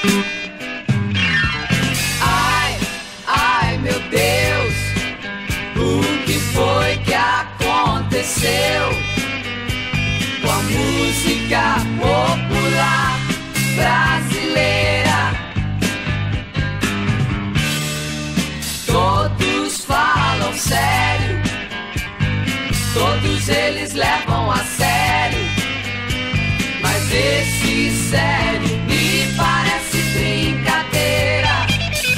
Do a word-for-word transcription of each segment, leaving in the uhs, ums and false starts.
Ai, ai, meu Deus, o que foi que aconteceu com a música popular brasileira? Todos falam sério, todos eles levam a sério, mas esse sério me parece brincadeira.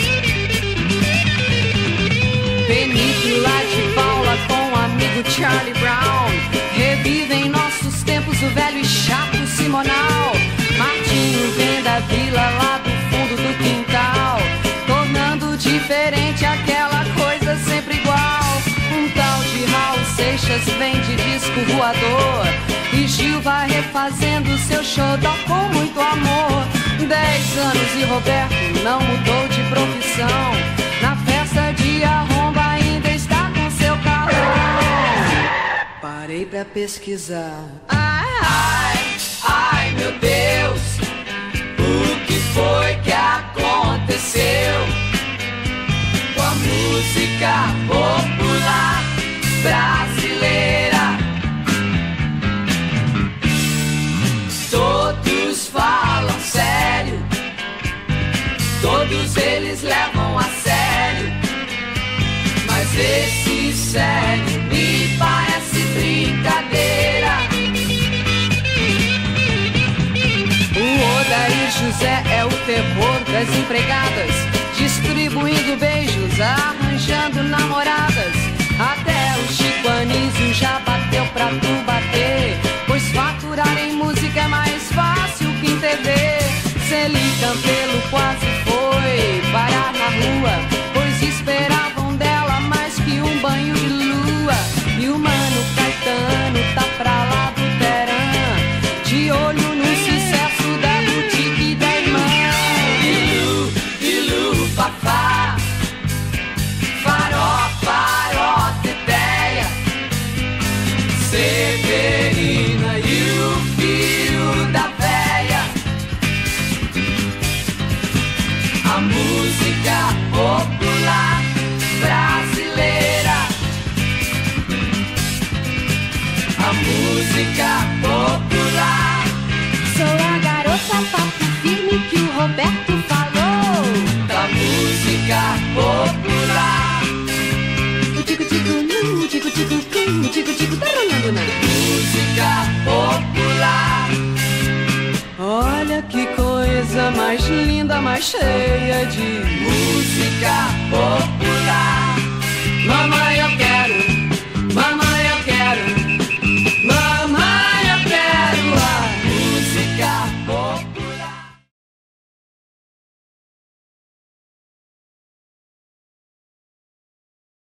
Benito lá de Paula com o amigo Charlie Brown revivem nossos tempos o velho e chato Simonal. Martinho vem da vila lá do fundo do quintal, tornando diferente aquela coisa sempre igual. Um tal de Raul Seixas vem de disco voador e Gil vai refazendo seu xodó com muito amor. Dez anos e Roberto não mudou de profissão, na festa de arromba ainda está com seu carrão. Parei pra pesquisar. Ai, ai, ai, meu Deus, o que foi que aconteceu com a música popular brasileira? Todos falam sério, todos eles levam a sério, mas esse sério me parece brincadeira. O Odair José é o terror das empregadas, distribuindo beijos, arranjando namoradas. Até o Chico Anísio já bateu pra tu bater, pois faturar em música é mais fácil que em T V. Celi Campelo quase foi parar na rua, pois esperavam dela mais que um banho de lua. E o Mano Caetano tá pra lá do Teran, de olho no sucesso da boutique da irmã. Bilu, bilu, fafá, faró, faró, teteia, Severina e o filho da véia. A música popular brasileira, a música popular. Sou a garota papo firme que o Roberto falou, Da música popular. o tico-tico, nu, o tico-tico, cum, o tico-tico tá rolando na Música popular. Olha que coisa mais linda, mais cheia de Música popular.